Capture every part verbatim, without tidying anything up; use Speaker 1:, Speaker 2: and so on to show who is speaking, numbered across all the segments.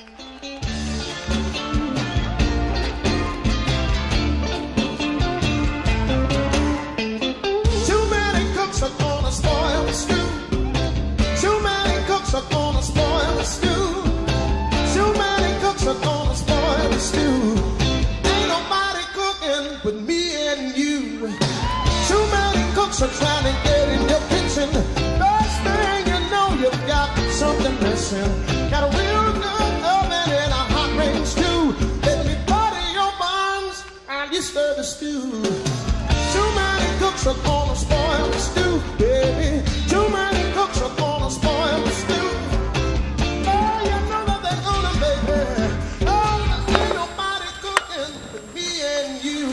Speaker 1: Too many cooks are gonna spoil the stew. Too many cooks are gonna spoil the stew. Too many cooks are gonna spoil the stew. Ain't nobody cooking but me and you. Too many cooks are trying to get in your kitchen. First thing you know, you've got something missing. Got a real good oven and a hot range too. Let me butter your buns and you stir the stew. Too many cooks are gonna spoil the stew, baby. Too many cooks are gonna spoil the stew. Oh, you know that they're gonna, baby. Oh, there ain't nobody cooking but me and you.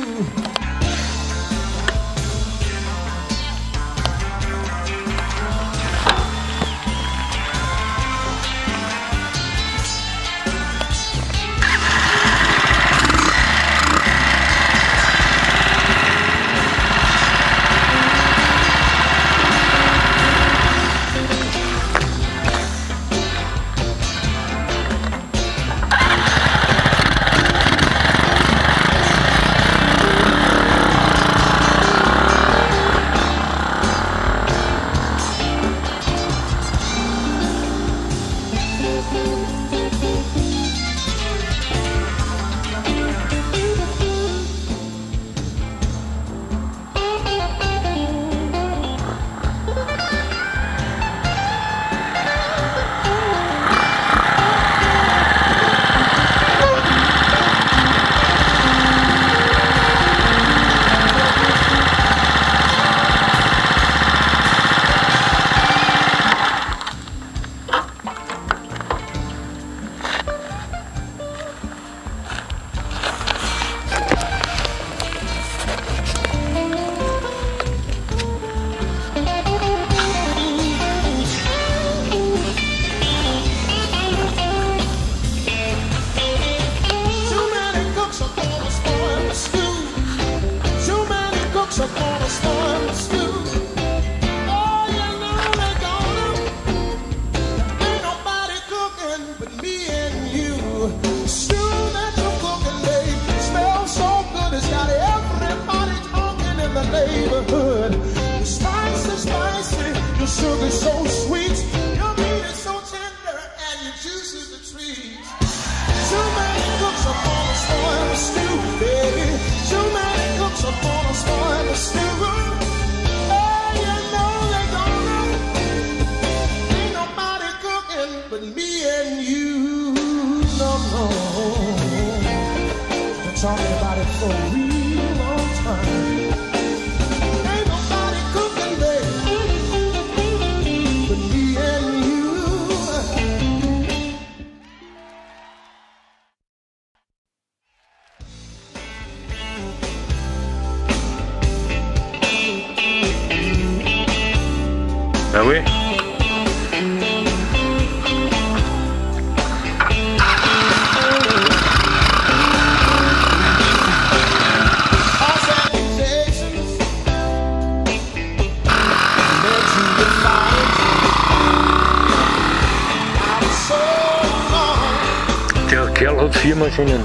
Speaker 1: Talking about it for a real long time. Ain't nobody cooking, baby, but me and you.
Speaker 2: Ah oui? Der Kerl hat vier Maschinen.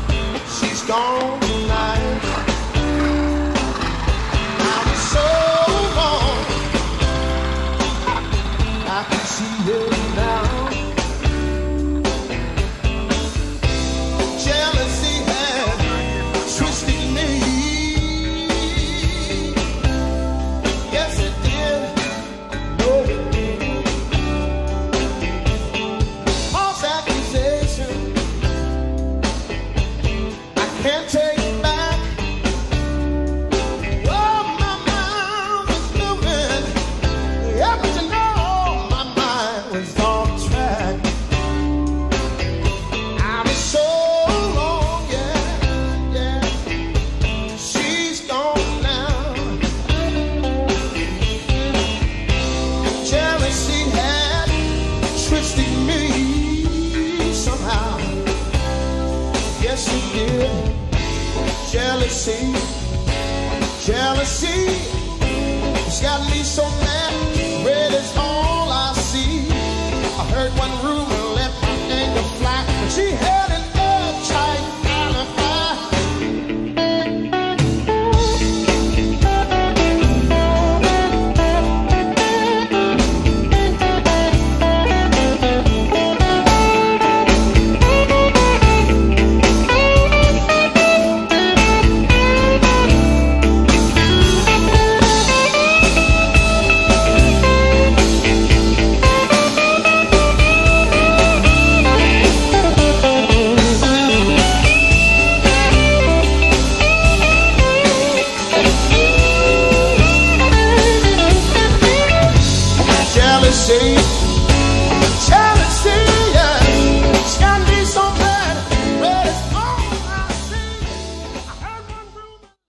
Speaker 1: Jealousy, jealousy, it's got me so mad, red is all I see. I heard one rumor